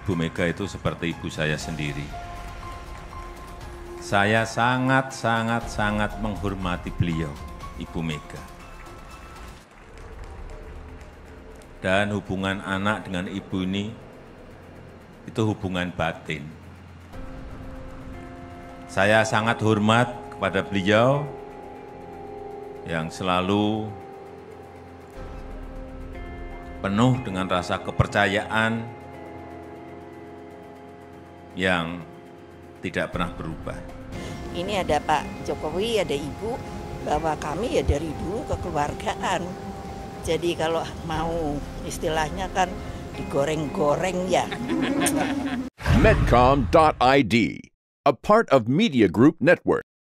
Ibu Mega itu seperti ibu saya sendiri. Saya sangat menghormati beliau, Ibu Mega. Dan hubungan anak dengan ibu ini, itu hubungan batin. Saya sangat hormat kepada beliau yang selalu penuh dengan rasa kepercayaan yang tidak pernah berubah. Ini ada Pak Jokowi, ada Ibu, bahwa kami ya dari dulu kekeluargaan. Jadi kalau mau istilahnya kan digoreng-goreng ya. Medcom.id, a part of Media Group Network.